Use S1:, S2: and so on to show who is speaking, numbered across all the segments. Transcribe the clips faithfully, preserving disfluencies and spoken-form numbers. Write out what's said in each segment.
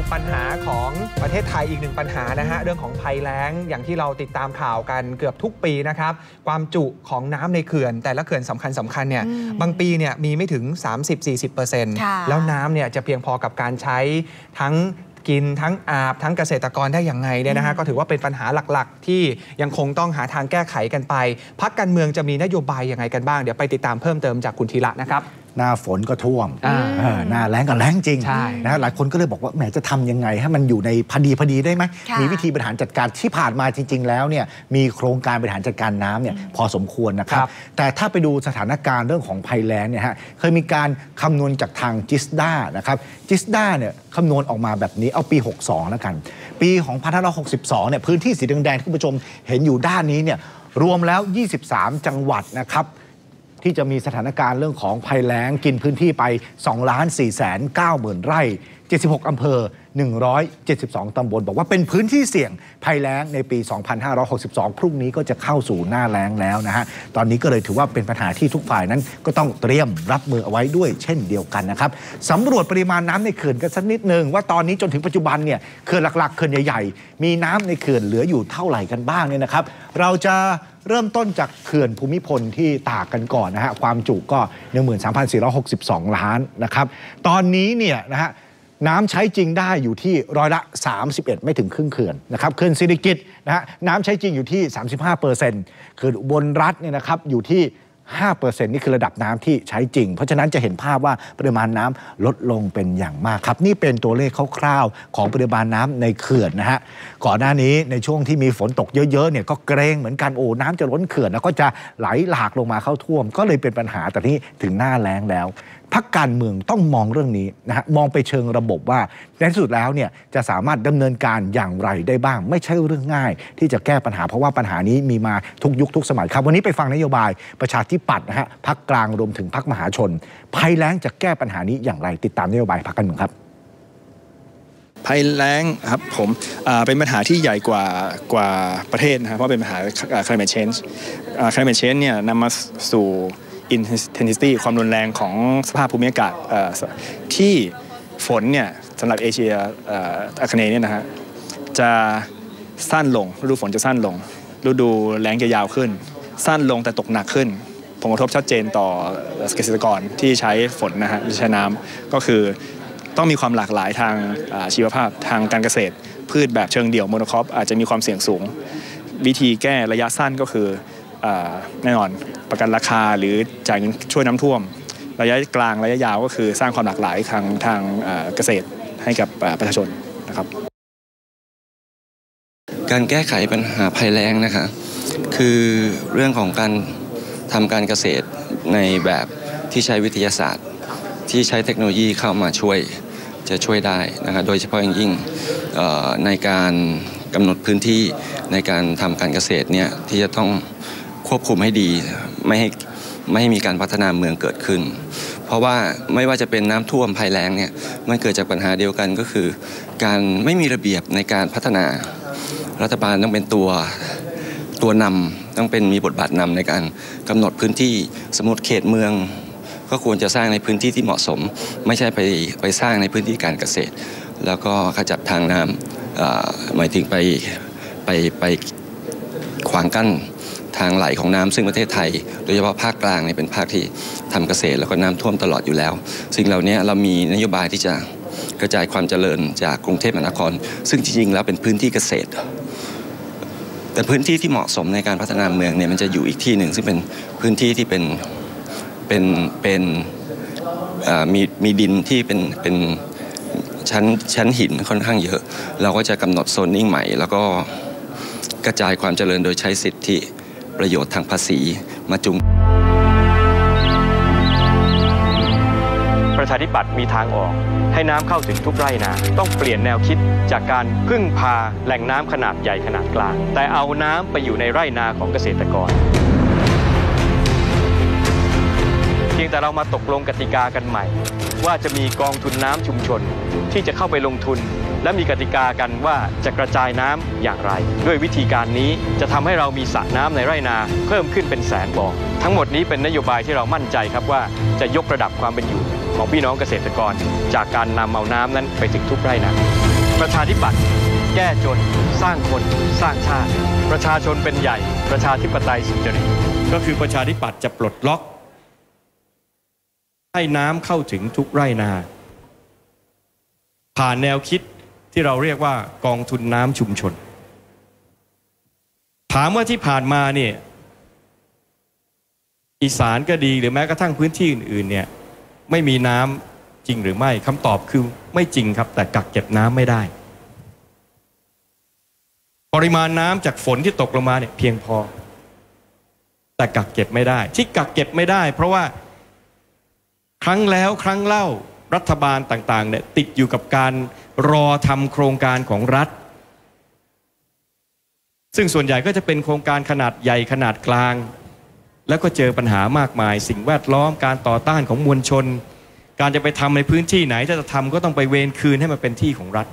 S1: ปัญหาของประเทศไทยอีกหนึ่งปัญหานะฮะเรื่องของภัยแล้งอย่างที่เราติดตามข่าวกันเกือบทุกปีนะครับความจุของน้ำในเขื่อนแต่ละเขื่อนสำคัญสำคัญเนี่ยบางปีเนี่ยมีไม่ถึง สามสิบถึงสี่สิบเปอร์เซ็นต์ แล้วน้ำเนี่ยจะเพียงพอกับการใช้ทั้งกินทั้งอาบทั้งเกษตรกรได้อย่างไงเนี่ยนะฮะก็ถือว่าเป็นปัญหาหลักๆที่ยังคงต้องหาทางแก้ไขกันไปพรรคการเมืองจะมีนโยบายยังไงกันบ้างเดี๋ยวไปติดตามเพิ่มเติมจากคุณธีระนะครับ
S2: หน้าฝนก็ท่วมหน้าแล้งก็แล้งจริงนะหลายคนก็เลยบอกว่าแหมจะทำยังไงให้มันอยู่ในพอดีพอดีได้ไหมมีวิธีบริหารจัดการที่ผ่านมาจริงๆแล้วเนี่ยมีโครงการบริหารจัดการน้ำเนี่ยพอสมควรนะครับแต่ถ้าไปดูสถานการณ์เรื่องของภัยแล้งเนี่ยฮะเคยมีการคำนวณจากทางจิสดานะครับจิสดาเนี่ยคำนวณออกมาแบบนี้เอาปีหกสิบสองแล้วกันปีของพันห้าร้อยหกสิบสองเนี่ยพื้นที่สีแดงๆที่คุณผู้ชมเห็นอยู่ด้านนี้เนี่ยรวมแล้วยี่สิบสามจังหวัดนะครับที่จะมีสถานการณ์เรื่องของภัยแล้งกินพื้นที่ไป สองล้านสี่แสนเก้าหมื่น ไร่ เจ็ดสิบหก อำเภอ หนึ่งร้อยเจ็ดสิบสอง ตำบลบอกว่าเป็นพื้นที่เสี่ยงภัยแล้งในปี สองพันห้าร้อยหกสิบสอง พรุ่งนี้ก็จะเข้าสู่หน้าแล้งแล้วนะฮะตอนนี้ก็เลยถือว่าเป็นปัญหาที่ทุกฝ่ายนั้นก็ต้องเตรียมรับมือเอาไว้ด้วยเช่นเดียวกันนะครับสำรวจปริมาณน้ำในเขื่อนกันสักนิดนึงว่าตอนนี้จนถึงปัจจุบันเนี่ยเขื่อนหลักๆเขื่อนใหญ่ๆมีน้ำในเขื่อนเหลืออยู่เท่าไหร่กันบ้างเนี่ยนะครับเราจะเริ่มต้นจากเขื่อนภูมิพลที่ตากกันก่อนนะฮะความจุก็ หนึ่งหมื่นสามพันสี่ร้อยหกสิบสอง ล้านนะครับตอนนี้เนี่ยนะฮะน้ำใช้จริงได้อยู่ที่ร้อยละสามสิบเอ็ดไม่ถึงครึ่งเขื่อนนะครับเขื่อนสิริกิติ์นะฮะน้ำใช้จริงอยู่ที่ สามสิบห้าเปอร์เซ็นต์ เขื่อนอุบลรัตน์เนี่ยนะครับอยู่ที่ ห้าเปอร์เซ็นต์ นี่คือระดับน้ำที่ใช้จริงเพราะฉะนั้นจะเห็นภาพว่าปริมาณน้ำลดลงเป็นอย่างมากครับนี่เป็นตัวเลขคร่าวๆของปริมาณน้ำในเขื่อนนะฮะก่อนหน้านี้ในช่วงที่มีฝนตกเยอะๆเนี่ยก็เกรงเหมือนกันโอ้น้ำจะล้นเขื่อนแล้วก็จะไหลหลากลงมาเข้าท่วมก็เลยเป็นปัญหาแต่นี้ถึงหน้าแล้งแล้วพรรคการเมืองต้องมองเรื่องนี้นะฮะมองไปเชิงระบบว่าในที่สุดแล้วเนี่ยจะสามารถดำเนินการอย่างไรได้บ้างไม่ใช่เรื่องง่ายที่จะแก้ปัญหาเพราะว่าปัญหานี้มีมาทุกยุคทุกสมัยครับวันนี้ไปฟังนโยบายประชาธิปัตย์นะฮะพรรคกลางรวมถึงพรรคมหาชนภัยแล้งจะแก้ปัญหานี้อย่างไรติดตามนโยบายพรรคการเมืองครับ
S3: ภัยแล้งครับผมเป็นปัญหาที่ใหญ่กว่ากว่าประเทศนะครับเพราะเป็นปัญหา climate change climate change เนี่ยนำมาสู่ intensity ความรุนแรงของสภาพภูมิอากาศที่ฝนเนี่ยสำหรับเอเชียอาคเนย์เนี่ยนะฮะจะสั้นลงฤดูฝนจะสั้นลงฤดูแล้งจะยาวขึ้นสั้นลงแต่ตกหนักขึ้นผลกระทบชัดเจนต่อเกษตรกรที่ใช้ฝนนะฮะใช้น้ำก็คือต้องมีความหลากหลายทางชีวภาพทางการเกษตรพืชแบบเชิงเดี่ยวโมโนครอปอาจจะมีความเสี่ยงสูงวิธีแก้ระยะสั้นก็คือแน่นอนประกันราคาหรือจ่ายเงินช่วยน้ำท่วมระยะกลางระยะยาวก็คือสร้างความหลากหลายทางทางเกษตรให้กับประชาชนนะครับ
S4: การแก้ไขปัญหาภัยแล้งนะคะคือเรื่องของการทำการเกษตรในแบบที่ใช้วิทยาศาสตร์ที่ใช้เทคโนโลยีเข้ามาช่วยจะช่วยได้นะครับโดยเฉพาะอย่างยิ่งในการกำหนดพื้นที่ในการทำการเกษตรเนี่ยที่จะต้องควบคุมให้ดีไม่ให้ไม่ให้มีการพัฒนาเมืองเกิดขึ้นเพราะว่าไม่ว่าจะเป็นน้ำท่วมภัยแล้งเนี่ยมันเกิดจากปัญหาเดียวกันก็คือการไม่มีระเบียบในการพัฒนารัฐบาลต้องเป็นตัวตัวนำต้องเป็นมีบทบาทนำในการกำหนดพื้นที่สมมติเขตเมืองก็ควรจะสร้างในพื้นที่ที่เหมาะสมไม่ใช่ไปไปสร้างในพื้นที่การเกษตรแล้วก็ขจัดทางน้ำหมายถึงไปไปไปขวางกั้นทางไหลของน้ำซึ่งประเทศไทยโดยเฉพาะภาคกลางเนี่ยเป็นภาคที่ทำเกษตรแล้วก็น้ำท่วมตลอดอยู่แล้วสิ่งเหล่านี้เรามีนโยบายที่จะกระจายความเจริญจากกรุงเทพมหานครซึ่งจริงๆแล้วเป็นพื้นที่เกษตรแต่พื้นที่ที่เหมาะสมในการพัฒนาเมืองเนี่ยมันจะอยู่อีกที่หนึ่งซึ่งเป็นพื้นที่ที่เป็นเป็นเป็นมีมีดินที่เป็นเป็นชั้นชั้นหินค่อนข้างเยอะเราก็จะกำหนดโซนนิ่งใหม่แล้วก็กระจายความเจริญโดยใช้สิทธิประโยชน์ทางภาษีมาจุง
S5: ประชาธิปัตย์มีทางออกให้น้ำเข้าถึงทุกไร่นาต้องเปลี่ยนแนวคิดจากการพึ่งพาแหล่งน้ำขนาดใหญ่ขนาดกลางแต่เอาน้ำไปอยู่ในไร่นาของเกษตรกรเพียงแต่เรามาตกลงกติกากันใหม่ว่าจะมีกองทุนน้ำชุมชนที่จะเข้าไปลงทุนและมีกติกากันว่าจะกระจายน้ำอย่างไรด้วยวิธีการนี้จะทำให้เรามีสระน้ำในไร่นาเพิ่มขึ้นเป็นแสนบ่อทั้งหมดนี้เป็นนโยบายที่เรามั่นใจครับว่าจะยกระดับความเป็นอยู่ของพี่น้องเกษตรกรจากการนำเอาน้ำนั้นไปถึงทุกไร่นาประชาธิปัตย์แก้จนสร้างคนสร้างชาติประชาชนเป็นใหญ่ประชาธิปไตยสุจริตก็คือประชาธิปัตย์จะปลดล็อกให้น้ำเข้าถึงทุกไร่นาผ่านแนวคิดที่เราเรียกว่ากองทุนน้ำชุมชนถามว่าที่ผ่านมาเนี่ยอีสานก็ดีหรือแม้กระทั่งพื้นที่อื่นๆเนี่ยไม่มีน้ำจริงหรือไม่คำตอบคือไม่จริงครับแต่กักเก็บน้ำไม่ได้ปริมาณน้ำจากฝนที่ตกลงมาเนี่ยเพียงพอแต่กักเก็บไม่ได้ที่กักเก็บไม่ได้เพราะว่าครั้งแล้วครั้งเล่ารัฐบาลต่างๆเนี่ยติดอยู่กับการรอทำโครงการของรัฐซึ่งส่วนใหญ่ก็จะเป็นโครงการขนาดใหญ่ขนาดกลางแล้วก็เจอปัญหามากมายสิ่งแวดล้อมการต่อต้านของมวลชนการจะไปทำในพื้นที่ไหนถ้าจะทำก็ต้องไปเวรคืนให้มันเป็นที่ของรัฐ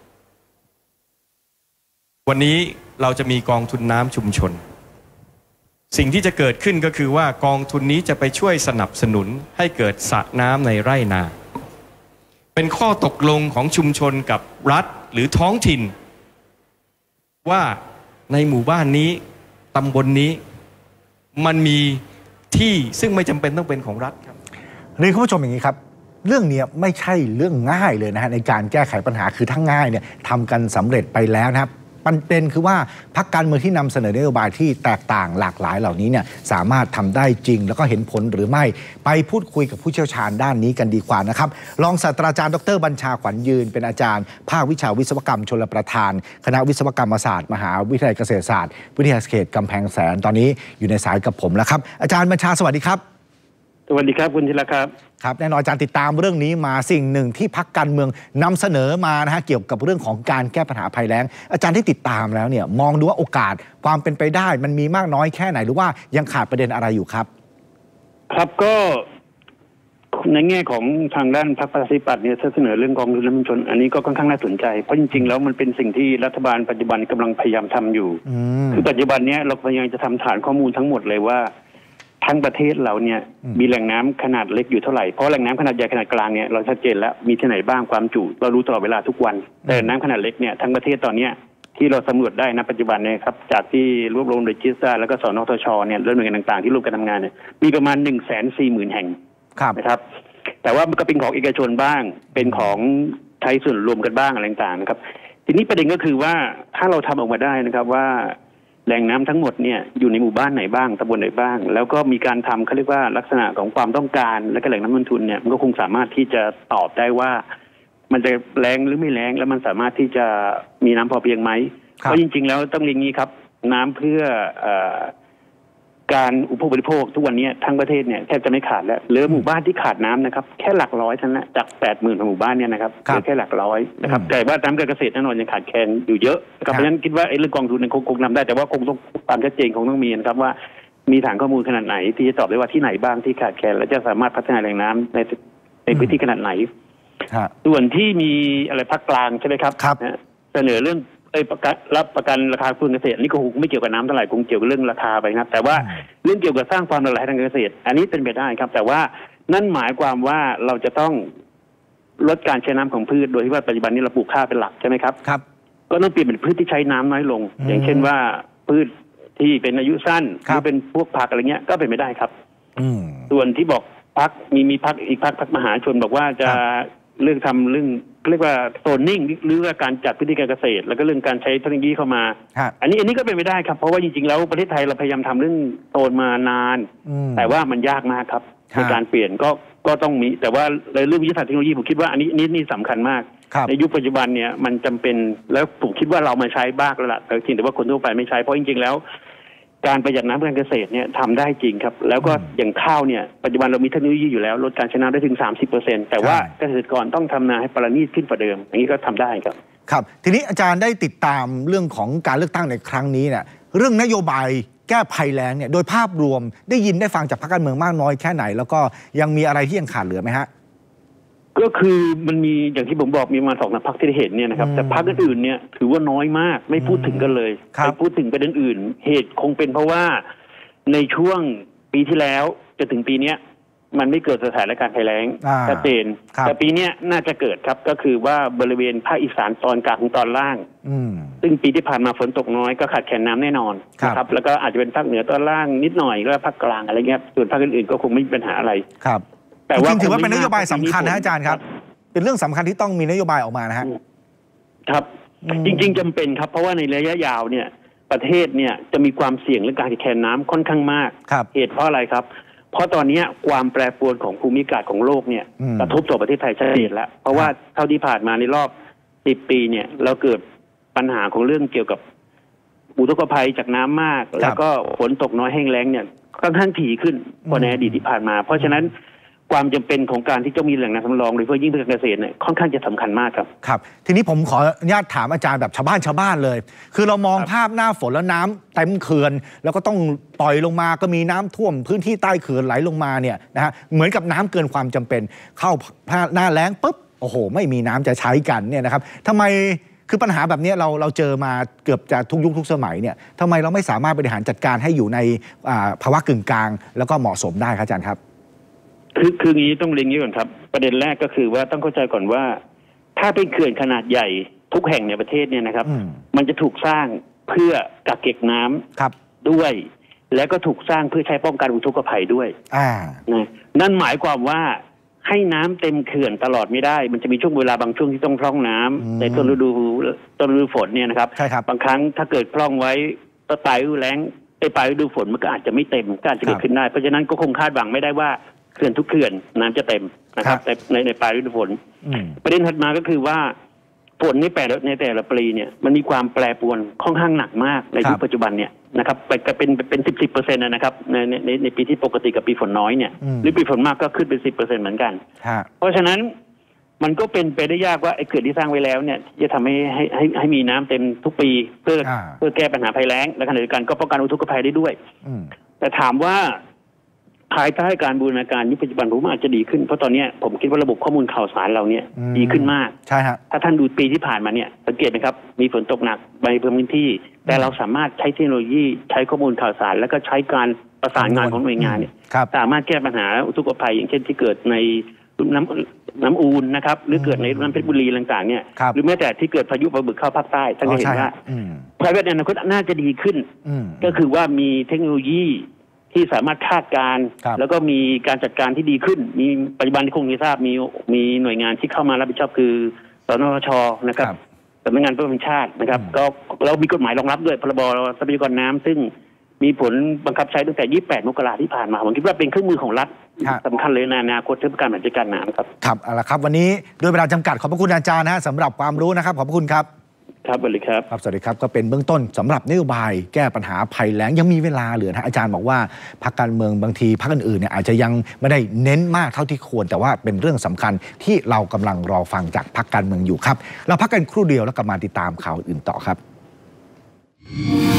S5: วันนี้เราจะมีกองทุนน้ำชุมชนสิ่งที่จะเกิดขึ้นก็คือว่ากองทุนนี้จะไปช่วยสนับสนุนให้เกิดสระน้ำในไร่นาเป็นข้อตกลงของชุมชนกับรัฐหรือท้องถิ่นว่าในหมู่บ้านนี้ตำบล น, นี้มันมีที่ซึ่งไม่จำเป็นต้องเป็นของรัฐครับ
S2: เรียนคุณผู้ชมอย่างนี้ครับเรื่องนี้ไม่ใช่เรื่องง่ายเลยนะฮะในการแก้ไขปัญหาคือทั้งง่ายเนี่ยทำกันสำเร็จไปแล้วนะครับประเด็นคือว่าพรรคการเมืองที่นำเสนอนโยบายที่แตกต่างหลากหลายเหล่านี้เนี่ยสามารถทำได้จริงแล้วก็เห็นผลหรือไม่ไปพูดคุยกับผู้เชี่ยวชาญด้านนี้กันดีกว่านะครับรองศาสตราจารย์ดรบัญชาขวัญยืนเป็นอาจารย์ภาควิชาวิศวกรรมชลประทานคณะวิศวกรรมศาสตร์มหาวิทยาลัยเกษตรศาสตร์วิทยาเขตกำแพงแสนตอนนี้อยู่ในสายกับผมแล้วครับอาจารย์บัญชาสวัสดีครับ
S6: สวัสดีครับคุณธีระครับ
S2: ครับแน่นอนอาจารย์ติดตามเรื่องนี้มาสิ่งหนึ่งที่พรรคการเมืองนำเสนอมานะฮะเกี่ยวกับเรื่องของการแก้ปัญหาภัยแล้งอาจารย์ที่ติดตามแล้วเนี่ยมองดูว่าโอกาสความเป็นไปได้มันมีมากน้อยแค่ไหนหรือว่ายังขาดประเด็นอะไรอยู่ครับ
S6: ครับก็ในแง่ของทางด้านพรรคประชาธิปัตย์เนี่ยเสนอเรื่องกองทุนน้ำชุมชนอันนี้ก็ค่อนข้างน่าสนใจเพราะจริงๆแล้วมันเป็นสิ่งที่รัฐบาลปัจจุบันกำลังพยายามทำอยู่คือปัจจุบันเนี้ยเราพยายามจะทำฐานข้อมูลทั้งหมดเลยว่าทั้งประเทศเราเนี่ยมีแหล่งน้ำขนาดเล็กอยู่เท่าไหร่เพราะแหล่งน้ำขนาดใหญ่ขนาดกลางเนี่ยเราชัดเจนแล้วมีที่ไหนบ้างความจุเรารู้ตลอดเวลาทุกวันแต่น้ำขนาดเล็กเนี่ยทั้งประเทศตอนเนี้ยที่เราสำรวจได้ณปัจจุบันเนี่ยครับจากที่รวบรวมโดยจิสซาแล้วก็สนทชเนี่ยและหน่วยงานต่างๆที่ร่วมกันทำงานเนี่ยมีประมาณหนึ่งแสนสี่หมื่นแห่งนะครับแต่ว่ามันก็เป็นของเอกชนบ้างเป็นของใช้ส่วนรวมกันบ้างอะไรต่างๆนะครับทีนี้ประเด็นก็คือว่าถ้าเราทำออกมาได้นะครับว่าแหล่งน้ำทั้งหมดเนี่ยอยู่ในหมู่บ้านไหนบ้างตำบลไหนบ้างแล้วก็มีการทำเขาเรียกว่าลักษณะของความต้องการและก็แหล่งน้ำมันทุนเนี่ยมันก็คงสามารถที่จะตอบได้ว่ามันจะแรงหรือไม่แรงแล้วมันสามารถที่จะมีน้ำพอเพียงไหมเพราะจริงๆแล้วต้องเรียนงี้ครับน้ำเพื่อการอุปโภคบริโภคทุกวันนี้ทั้งประเทศเนี่ยแทบจะไม่ขาดแล้วเหลือหมู่บ้านที่ขาดน้ำนะครับแค่หลักร้อยเท่านั้นจากแปดหมื่นหมู่บ้านเนี่ยนะครับเหลือแค่หลักร้อยนะครับแต่ว่าน้ำการเกษตรแน่นอนยังขาดแคลนอยู่เยอะเพราะฉะนั้นคิดว่าไอ้เรื่องกองทุนเนี่ยคงนำได้แต่ว่าคงต้องความชัดเจนคงต้องมีนะครับว่ามีฐานข้อมูลขนาดไหนที่จะตอบได้ว่าที่ไหนบ้างที่ขาดแคลนและจะสามารถพัฒนาแหล่งน้ำในในพื้นที่ขนาดไหนส่วนที่มีอะไรภาคกลางใช่ไหมครับเสนอเรื่องไอ้ประกันรับประกันราคาพืชเกษตรนี่ก็คงไม่เกี่ยวกับน้ำเท่าไหร่คงเกี่ยวกับเรื่องราคาไปครับแต่ว่าเรื่องเกี่ยวกับสร้างความหลากหลายทางการเกษตรอันนี้เป็นไปได้ครับแต่ว่านั่นหมายความว่าเราจะต้องลดการใช้น้ำของพืชโดยที่ว่าปัจจุบันนี้เราปลูกข้าวเป็นหลักใช่ไหมครับครับก็ต้องเปลี่ยนเป็นพืชที่ใช้น้ำน้อยลงอย่างเช่นว่าพืชที่เป็นอายุสั้นหรือเป็นพวกผักอะไรเงี้ยก็เป็นไม่ได้ครับส่วนที่บอกพรรคมีมีพรรคอีกพรรคพรรคมหาชนบอกว่าจะเรื่องทำเรื่องเรียกว่าโซนนิ่งหรือว่าการจัดพื้นที่การเกษตรแล้วก็เรื่องการใช้เทคโนโลยีเข้ามาอันนี้อันนี้ก็เป็นไปได้ครับเพราะว่าจริงๆแล้วประเทศไทยเราพยายามทำเรื่องโซนมานานแต่ว่ามันยากมากครับในการเปลี่ยนก็ก็ต้องมีแต่ว่าในเรื่องวิทยาศาสตร์เทคโนโลยีผมคิดว่าอันนี้นี่นี่สำคัญมากในยุคปัจจุบันเนี่ยมันจำเป็นแล้วผมคิดว่าเรามาใช้บ้างแล้วล่ะแต่จริงแต่ว่าคนทั่วไปไม่ใช้เพราะจริงๆแล้วการประหยัดน้ำเพื่อการเกษตรเนี่ยทำได้จริงครับแล้วก็อย่างข้าวเนี่ยปัจจุบันเรามีเทคโนโลยีอยู่แล้วลดการใช้น้ำได้ถึง สามสิบเปอร์เซ็นต์ แต่ว่าเกษตรกรต้องทำนาให้ประณีตขึ้นกว่าเดิมอย่างนี้ก็ทำได้ครับ
S2: ครับทีนี้อาจารย์ได้ติดตามเรื่องของการเลือกตั้งในครั้งนี้เนี่ยเรื่องนโยบายแก้ภัยแล้งเนี่ยโดยภาพรวมได้ยินได้ฟังจากพรรคการเมืองมากน้อยแค่ไหนแล้วก็ยังมีอะไรที่ยังขาดเหลือไหมฮะ
S6: ก็คือมันมีอย่างที่ผมบอกมีมาสองพรรคที่ได้เห็นเนี่ยนะครับแต่พรรคอื่นเนี่ยถือว่าน้อยมากไม่พูดถึงกันเลยไม่พูดถึงประเด็นอื่นเหตุคงเป็นเพราะว่าในช่วงปีที่แล้วจนถึงปีนี้มันไม่เกิดสถานการณ์ภัยแล้งชัดเจนแต่ปีนี้น่าจะเกิดครับก็คือว่าบริเวณภาคอีสานตอนกลางถึงตอนล่างซึ่งปีที่ผ่านมาฝนตกน้อยก็ขาดแคลนน้ำแน่นอนนะครับแล้วก็อาจจะเป็นภาคเหนือตอนล่างนิดหน่อยแล้วภาคกลางอะไรเงี้ยส่วนภาคอื่นๆก็คงไม่มีปัญหาอะไร
S2: ครับแต่ว่าถือว่าเป็นนโยบายสำคัญนะอาจารย์ครับเป็นเรื่องสำคัญที่ต้องมีนโยบายออกมานะฮะ
S6: ครับจริงๆจำเป็นครับเพราะว่าในระยะยาวเนี่ยประเทศเนี่ยจะมีความเสี่ยงเรื่องการขาดแคลนน้ำค่อนข้างมากเหตุเพราะอะไรครับเพราะตอนนี้ความแปรปรวนของภูมิอากาศของโลกเนี่ยกระทบต่อประเทศไทยชัดเจนแล้วเพราะว่าเท่าที่ผ่านมาในรอบสิบปีเนี่ยเราเกิดปัญหาของเรื่องเกี่ยวกับอุทกภัยจากน้ำมากแล้วก็ฝนตกน้อยแห้งแล้งเนี่ยค่อนข้างถี่ขึ้นกว่าในอดีตที่ผ่านมาเพราะฉะนั้นความจำเป็นของการที่จะมีแหล่งน้ำสำรองโดยเฉพาะยิ่งเพื่อการเกษตรเนี่ยค่อนข้างจะสำคัญมากครับ
S2: ครับทีนี้ผมขออนุญาตถามอาจารย์แบบชาวบ้านชาวบ้านเลยคือเรามองภาพหน้าฝนแล้วน้ำเต็มเขื่อนแล้วก็ต้องปล่อยลงมาก็มีน้ำท่วมพื้นที่ใต้เขื่อนไหลลงมาเนี่ยนะฮะเหมือนกับน้ำเกินความจำเป็นเข้าหน้าแล้งปุ๊บโอ้โหไม่มีน้ำจะใช้กันเนี่ยนะครับทำไมคือปัญหาแบบนี้เราเราเจอมาเกือบจะทุกยุคทุกสมัยเนี่ยทำไมเราไม่สามารถบริหารจัดการให้อยู่ในภาวะกึ่งกลางแล้วก็เหมาะสมได้ครับอาจารย์ครับ
S6: คือคืองี้ต้องเรียนงี้ก่อนครับประเด็นแรกก็คือว่าต้องเข้าใจก่อนว่าถ้าเป็นเขื่อนขนาดใหญ่ทุกแห่งในประเทศเนี่ยนะครับมันจะถูกสร้างเพื่อกักเก็บน้ำด้วยและก็ถูกสร้างเพื่อใช้ป้องกันอุทกภัยด้วยนะนั่นหมายความว่าให้น้ำเต็มเขื่อนตลอดไม่ได้มันจะมีช่วงเวลาบางช่วงที่ต้องพร่องน้ำในต้นฤดูต้นฤดูฝนเนี่ยนะครับบางครั้งถ้าเกิดพร่องไว้ต้นปลายฤดูแล้งไปปลายฤดูฝนมันก็อาจจะไม่เต็มก็อาจจะเกิดขึ้นได้เพราะฉะนั้นก็คงคาดหวังไม่ได้ว่าเขื่อนทุกเขื่อนน้ำจะเต็มนะครับในในปลายฤดูฝนประเด็นถัดมาก็คือว่าฝนในแต่ละในแต่ละปีเนี่ยมันมีความแปรปรวนค่อนข้างหนักมากในยุคปัจจุบันเนี่ยนะครับไปเป็นเป็นสิบสิบเปอร์เซ็นต์นะครับในในในปีที่ปกติกับปีฝนน้อยเนี่ยหรือปีฝนมากก็ขึ้นเป็นสิบเปอร์เซ็นต์เหมือนกันเพราะฉะนั้นมันก็เป็นไปได้ยากว่าไอ้เขื่อนที่สร้างไว้แล้วเนี่ยจะทำให้ให้ให้ให้มีน้ำเต็มทุกปีเพื่อเพื่อแก้ปัญหาภัยแล้งและขณะเดียวกันก็ป้องกันอุทกภัยได้ด้วยแต่ถามว่าภายใต้การบูรณาการยุคปัจจุบันผมอาจจะดีขึ้นเพราะตอนนี้ผมคิดว่าระบบข้อมูลข่าวสารเราเนี่ยดีขึ้นมาก
S2: ใช่ฮะ
S6: ถ้าท่านดูปีที่ผ่านมาเนี่ยสังเกตนะครับมีฝนตกหนักในพื้นที่แต่เราสามารถใช้เทคโนโลยีใช้ข้อมูลข่าวสารแล้วก็ใช้การประสานงานของหน่วยงานเนี่ยสามารถแก้ปัญหาอุทกภัยอย่างเช่นที่เกิดในน้ำน้ำอูนนะครับหรือเกิดในน้ำเพชรบุรีต่างๆเนี่ยหรือแม้แต่ที่เกิดพายุปลาบึกเข้าภาคใต้ท่านจะเห็นว่าภายในอนาคตน่าจะดีขึ้นก็คือว่ามีเทคโนโลยีที่สามารถคาดการณ์แล้วก็มีการจัดการที่ดีขึ้นมีปัจจุบันที่คงมีทราบมีมีหน่วยงานที่เข้ามารับผิดชอบคือสนช.นะครับสำนักงานป้องกันชาตินะครับก็เรามีกฎหมายรองรับด้วยพรบทรัพยากรน้ำซึ่งมีผลบังคับใช้ตั้งแต่ยี่สิบแปดมกราที่ผ่านมาผมคิดว่าเป็นเครื่องมือของรัฐสำคัญเลยในอนาคตเรื่องการบริหารจัดการน้ำครับ
S2: ครับเอาละครับวันนี้ด้วยเวลาจำกัดขอบพระคุณอาจารย์นะฮะสำหรับความรู้นะครับขอบพระคุณครับ
S6: ครับสวัสดีครับ
S2: ครับสวัสดีครับก็เป็นเบื้องต้นสำหรับนโยบายแก้ปัญหาภัยแล้งยังมีเวลาเหลือนะอาจารย์บอกว่าพรรคการเมืองบางทีพรรคอื่นๆเนี่ยอาจจะยังไม่ได้เน้นมากเท่าที่ควรแต่ว่าเป็นเรื่องสำคัญที่เรากำลังรอฟังจากพรรคการเมืองอยู่ครับเราพักกันครู่เดียวแล้วกลับมาติดตามข่าวอื่นต่อครับ